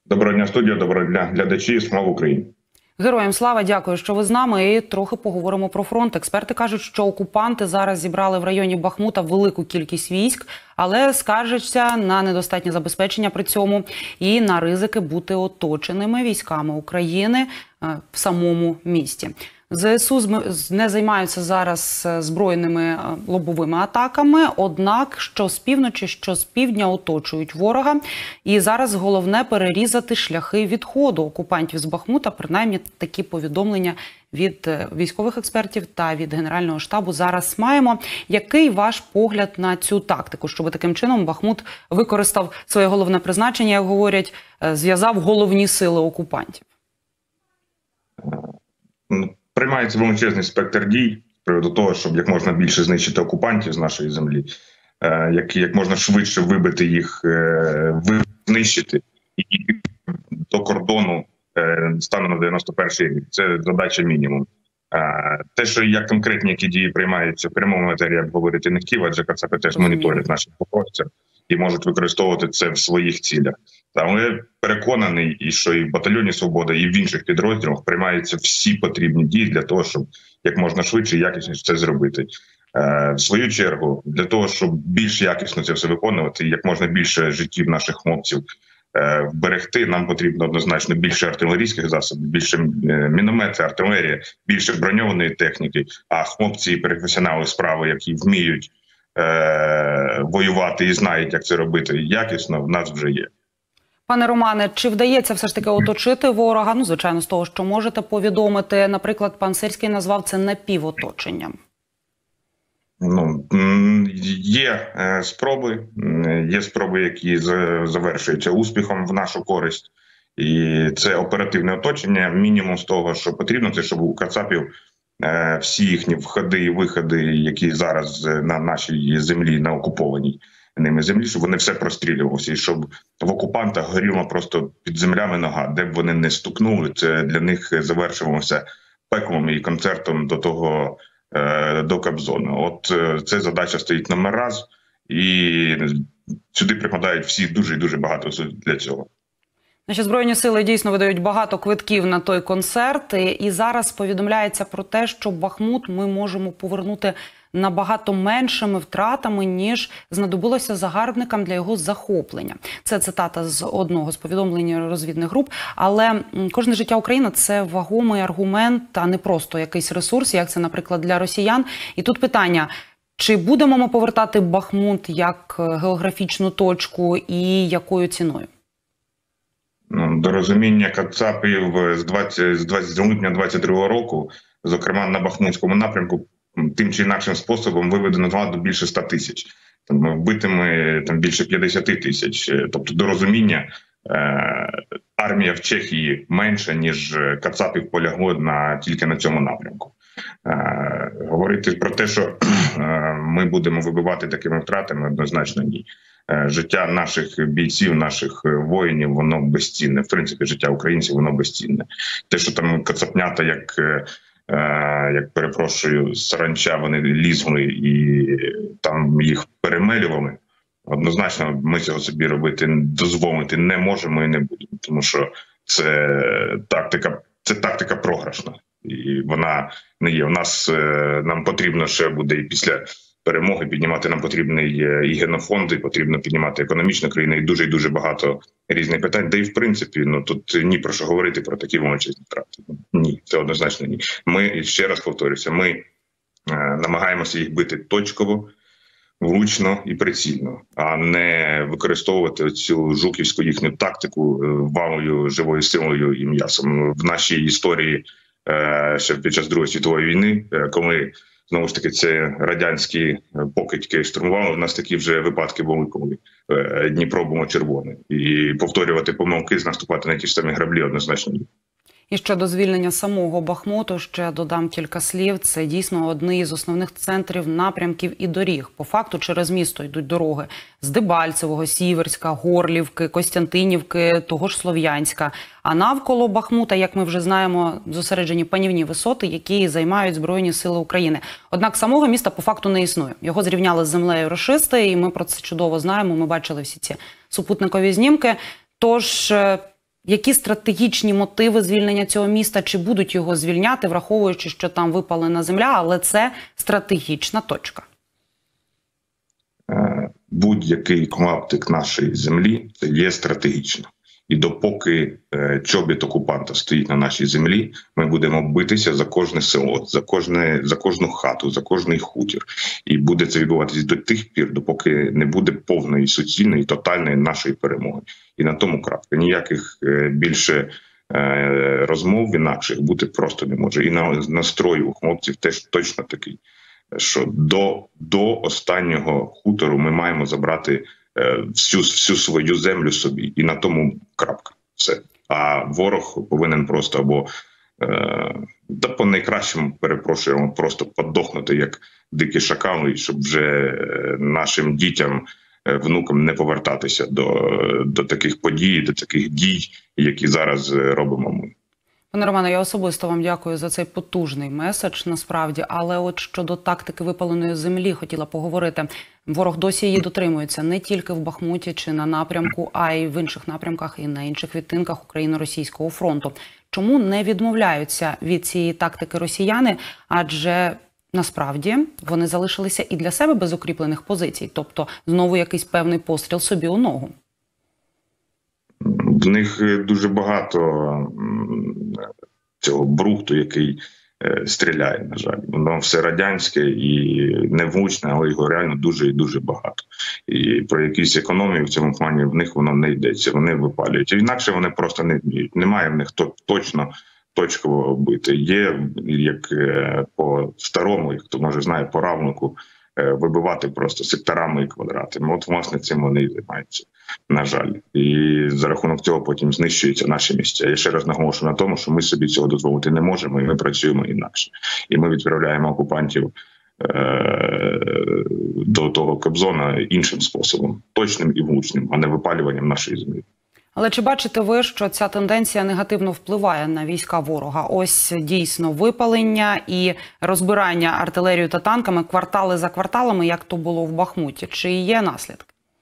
Доброго дня, студія, доброго дня, глядачі. Слава Україні! Героям слава, дякую, що ви з нами. І трохи поговоримо про фронт. Експерти кажуть, що окупанти зараз зібрали в районі Бахмута велику кількість військ, але скаржаться на недостатнє забезпечення при цьому і на ризики бути оточеними військами України в самому місті. ЗСУ не займаються зараз збройними лобовими атаками, однак що з півночі, що з півдня оточують ворога. І зараз головне перерізати шляхи відходу окупантів з Бахмута. Принаймні такі повідомлення від військових експертів та від Генерального штабу зараз маємо. Який ваш погляд на цю тактику, щоб таким чином Бахмут використав своє головне призначення, як говорять, зв'язав головні сили окупантів? Приймається величезний спектр дій з приводу того, щоб як можна більше знищити окупантів з нашої землі, як можна швидше вибити їх, знищити і до кордону стану на 91-й рік. Це задача мінімум. Те, що як конкретні які дії приймаються в прямому етері, я б говорити не хотів, адже КЦП теж моніторять наших покровців і можуть використовувати це в своїх цілях. Але переконаний, і що і в батальйоні «Свобода», і в інших підрозділах приймаються всі потрібні дії для того, щоб як можна швидше і якісніше це зробити. В свою чергу, для того, щоб більш якісно це все виконувати, і як можна більше життів наших хлопців вберегти, нам потрібно однозначно більше артилерійських засобів, більше міномети, артилерія, більше броньованої техніки, а хлопці і професіонали справи, які вміють воювати і знають, як це робити якісно, в нас вже є. Пане Романе, чи вдається все ж таки оточити ворога? Ну, звичайно, з того, що можете повідомити. Наприклад, пан Сирський назвав це напівоточенням. Є спроби, які завершуються успіхом в нашу користь. І це оперативне оточення. Мінімум з того, що потрібно, це щоб у кацапів всі їхні входи і виходи, які зараз на нашій землі, на окупованій ними землі, щоб вони все прострілювалися, і щоб в окупантах горіла просто під землями нога, де б вони не стукнули, це для них завершувалося пеклом і концертом до Кобзона. От ця задача стоїть номер раз, і сюди прикладають всі дуже і дуже багато для цього. Наші Збройні сили дійсно видають багато квитків на той концерт, і зараз повідомляється про те, що Бахмут ми можемо повернути набагато меншими втратами, ніж знадобилося загарбникам для його захоплення. Це цитата з одного з повідомлень розвідних груп. Але кожне життя України – це вагомий аргумент, а не просто якийсь ресурс, як це, наприклад, для росіян. І тут питання, чи будемо ми повертати Бахмут як географічну точку і якою ціною? До розуміння кацапів з липня 22-го року, зокрема на Бахмутському напрямку, тим чи інакшим способом виведено з ладу більше 100 тисяч, вбитими більше 50 тисяч. Тобто до розуміння, армія в Чехії менша, ніж кацапів полягло тільки на цьому напрямку. Говорити про те, що ми будемо вибивати такими втратами, однозначно ні. Життя наших бійців, наших воїнів, воно безцінне. В принципі, життя українців, воно безцінне. Те, що там кацапнята, як перепрошую, саранча, вони лізли і там їх перемелювали, однозначно ми цього собі дозволити не можемо і не будемо. Тому що це тактика програшна. І вона не є. Нам потрібно ще буде і після перемоги піднімати, нам потрібний і генофонд, і потрібно піднімати економічну країну, і дуже багато різних питань. Де і в принципі, тут ні про що говорити про такі величезні втрати. Ні, це однозначно ні. Ми, ще раз повторюся, ми намагаємося їх бити точково, влучно і прицільно, а не використовувати цю жуківську їхню тактику валою, живою силою і м'ясом. В нашій історії ще під час Другої світової війни, коли знову ж таки це радянські покидьки штурмували, у нас такі вже випадки були, коли Дніпро було червоне. І повторювати помилки, наступати на ті ж самі граблі однозначно ні. І щодо звільнення самого Бахмуту, ще додам кілька слів. Це дійсно одний із основних центрів, напрямків і доріг. По факту через місто йдуть дороги з Дебальцевого, Сіверська, Горлівки, Костянтинівки, того ж Слов'янська. А навколо Бахмута, як ми вже знаємо, зосереджені панівні висоти, які займають Збройні сили України. Однак самого міста по факту не існує. Його зрівняли з землею рашисти, і ми про це чудово знаємо. Ми бачили всі ці супутникові знімки. Тож Які стратегічні мотиви звільнення цього міста? Чи будуть його звільняти, враховуючи, що там випалена земля, але це стратегічна точка? Будь-який клаптик нашої землі – це є стратегічно. І допоки чобіт окупанта стоїть на нашій землі, ми будемо битися за кожне село, за кожну хату, за кожний хутір. І буде це відбуватись до тих пір, допоки не буде повної, суцільної, тотальної нашої перемоги. І на тому крапка. Ніяких більше розмов інакших бути просто не може. І настрой у хлопців теж точно такий, що до останнього хутору ми маємо забрати всю свою землю собі, і на тому крапка. Все. А ворог повинен просто або по найкращому, перепрошуємо, просто подохнути як дикі шакали, щоб вже нашим дітям, внукам не повертатися до таких подій, до таких дій, які зараз робимо ми. Пане Романе, я особисто вам дякую за цей потужний меседж, насправді. Але от щодо тактики випаленої землі хотіла поговорити. Ворог досі її дотримується не тільки в Бахмуті чи на напрямку, а й в інших напрямках і на інших відтинках Україно-російського фронту. Чому не відмовляються від цієї тактики росіяни? Адже насправді вони залишилися і для себе без укріплених позицій. Тобто знову якийсь певний постріл собі у ногу. В них дуже багато цього брухту, який стріляє, на жаль. Воно все радянське і невлучне, але його реально дуже і дуже багато. І про якісь економії в цьому плані в них воно не йдеться, вони випалюють. Інакше вони просто не вміють. Немає в них точно точково бити. Є, як по старому, як хто може знає, по равнику, вибивати просто секторами і квадратами. От, власне, цим вони і займаються, на жаль. І за рахунок цього потім знищуються наші місця. Я ще раз наголошую на тому, що ми собі цього дозволити не можемо, і ми працюємо інакше. І ми відправляємо окупантів до того Кобзона іншим способом, точним і влучним, а не випалюванням нашої землі. Але чи бачите ви, що ця тенденція негативно впливає на війська ворога? Ось дійсно випалення і розбирання артилерією та танками квартали за кварталами, як то було в Бахмуті. Чи є наслідки?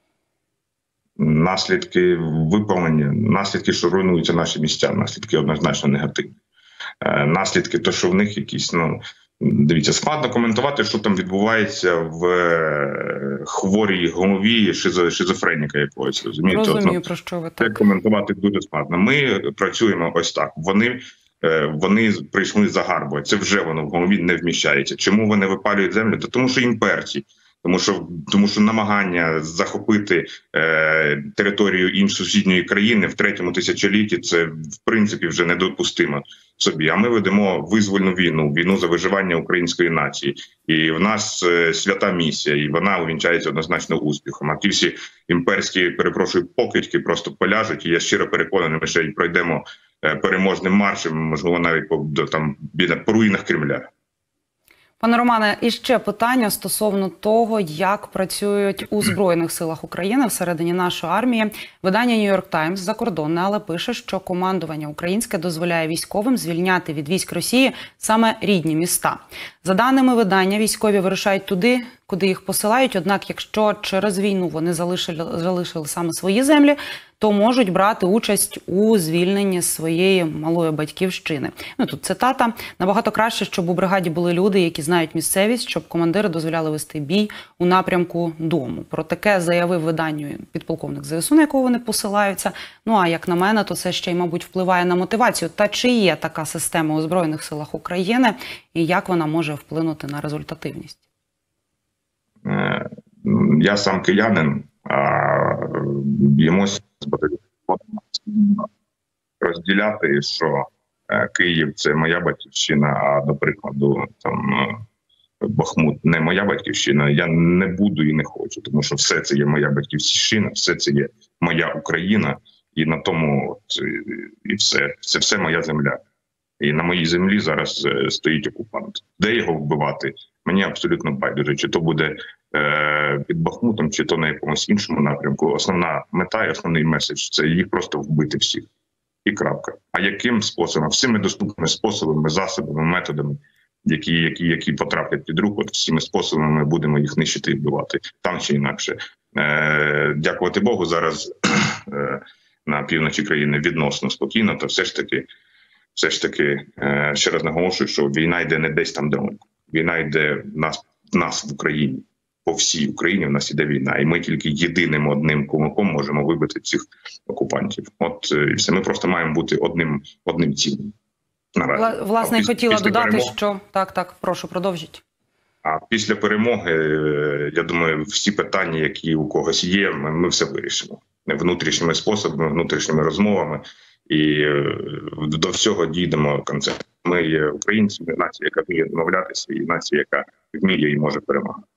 Наслідки випалення, наслідки, що руйнуються наші місця, наслідки однозначно негативні. Наслідки, то, що в них якісь, дивіться, складно коментувати, що там відбувається в хворій голові шизофреніка якогось, розумієте? Розумію, про що ви так. Це коментувати дуже складно. Ми працюємо ось так. Вони прийшли загарбувати. Це вже воно в голові не вміщається. Чому вони випалюють землю? Тому що імперці. Тому що намагання захопити територію іншої сусідньої країни в третьому тисячолітті – це, в принципі, вже недопустимо собі. А ми ведемо визвольну війну, війну за виживання української нації. І в нас свята місія, і вона увінчається однозначно успіхом. А ті всі імперські, перепрошую, покидьки просто поляжуть, і я щиро переконаний, ми ще й пройдемо переможним маршем, можливо, навіть по руїнах Кремля. Пане Романе, і ще питання стосовно того, як працюють у Збройних силах України всередині нашої армії. Видання New York Times закордонне, але пише, що командування українське дозволяє військовим звільняти від військ Росії саме рідні міста. За даними видання, військові вирушають туди, куди їх посилають. Однак, якщо через війну вони залишили саме свої землі, то можуть брати участь у звільненні своєї малої батьківщини. Тут цитата. «Набагато краще, щоб у бригаді були люди, які знають місцевість, щоб командири дозволяли вести бій у напрямку дому». Про таке заявив виданню підполковник ЗСУ, на якого вони посилаються. А як на мене, то це ще й, мабуть, впливає на мотивацію. Та чи є така система у Збройних силах України і як вона може вплинути на результативність? Я сам киянин, б'ємося розділяти, що Київ – це моя батьківщина, а, до прикладу, Бахмут – не моя батьківщина. Я не буду і не хочу, тому що все це є моя батьківщина, все це є моя Україна, і на тому і все. Це все моя земля. І на моїй землі зараз стоїть окупант. Де його вбивати? Мені абсолютно байдуже, чи то буде під Бахмутом, чи то на якомусь іншому напрямку. Основна мета і основний меседж – це їх просто вбити всіх. І крапка. А яким способом? Всіми доступними способами, засобами, методами, які потраплять під руку, всіми способами ми будемо їх нищити і вбивати. Там чи інакше. Дякувати Богу, зараз на півночі країни відносно спокійно, то все ж таки, ще раз наголошую, що війна йде не десь там далеко. Війна йде в нас в Україні. По всій Україні в нас іде війна, і ми тільки єдиним одним кулаком можемо вибити цих окупантів. От і все. Ми просто маємо бути одним цілим. Власне, хотіла додати, що так, прошу, продовжіть. А після перемоги, я думаю, всі питання, які у когось є, ми все вирішимо внутрішніми способами, внутрішніми розмовами, і до всього дійдемо концерту. Ми є українці, нація, яка вміє домовлятися, і нація, яка вміє і може перемагати.